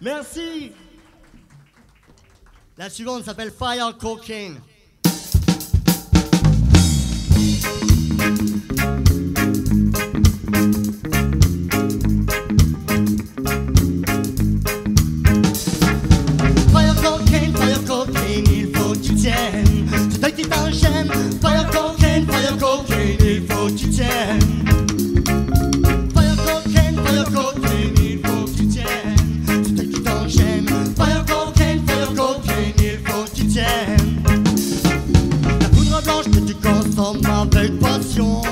Merci. La suivante s'appelle Fire Cocaine. Fire cocaine, il faut que tu tiennes. Tu t'as qui t'enchaîne. Fire cocaine, il faut que tu tiennes. Fire cocaine, il faut que tu tiennes. Tu t'as qui t'enchaîne. Fire cocaine, il faut que tu tiennes. La poudre blanche que tu consommes avec passion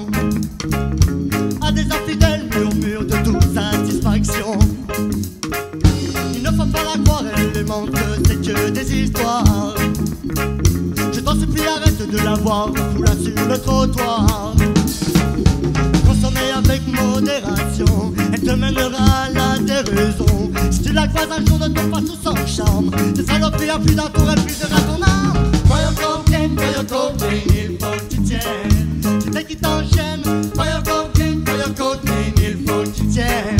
à des infidèles murmures de toute satisfaction. Il ne faut pas la croire, elle les montre, c'est que des histoires. Je t'en supplie, arrête de la voir, fous-la sur le trottoir. Consommer avec modération, elle te mènera à la déraison. Si tu la croises un jour, ne tombe pas sous son charme. Tes saloperies à plus d'un tour, elle puisera ton âme. Fire cocaine, il faut que tu tiennes. Tu sais qui t'enchaîne. Fire cocaine, il faut que tu tiennes.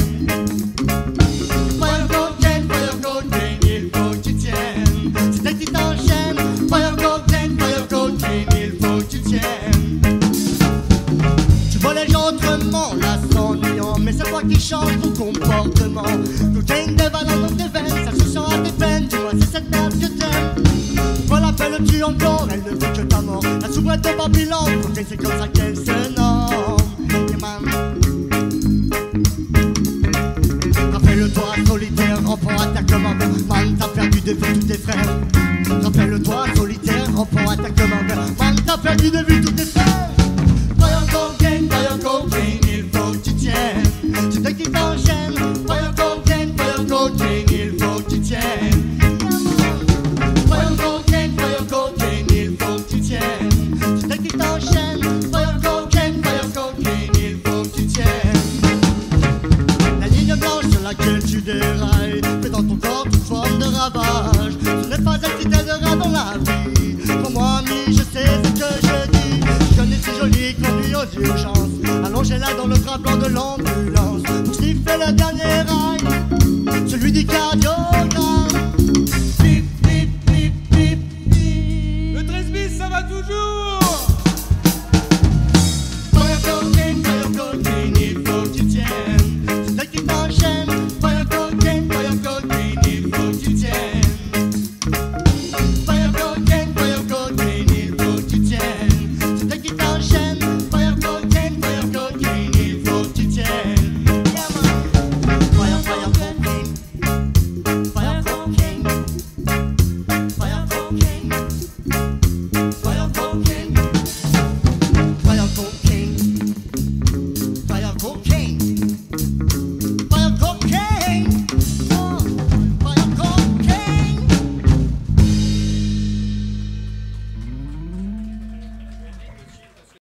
Fire cocaine, il faut que tu tiennes. Tu sais qui t'enchaîne. Fire cocaine, il faut que tu tiennes. Tu vois les gens autrement, là s'ennuyant, mais c'est toi qui change ton comportement. Cocaine dévalant dans tes veines, ça se sent à tes peines. Dis-moi, c'est cette merde que t'aimes. Pourquoi l'appelles-tu encore? Elle ne veut que ta mort. La soubrette de Babylone, cocaine c'est comme ça qu'elle se nomme. Yeah, man. Rappelle-toi, solitaire, enfant à ta commande. Man, t'as perdu de vue tous tes frères. Rappelle-toi, solitaire, enfant à ta commande. Man, t'as perdu de vue tous tes frères. Fire cocaine, il faut que tu tiennes. Tu sais qui t'enchaîne. Fire cocaine, il faut que tu tiennes. Fire cocaine, il faut que tu tiennes. Tu sais qui t'enchaîne. Fire cocaine, il faut que tu tiennes. La ligne blanche sur laquelle tu dérailles fait dans ton corps toute forme de ravage. Ce n'est pas elle qui t'aidera dans la vie. Pour moi, ami, je sais ce que je dis. Je connais si jolie conduit aux urgences. Allongez-la dans le drap blanc de l'eau.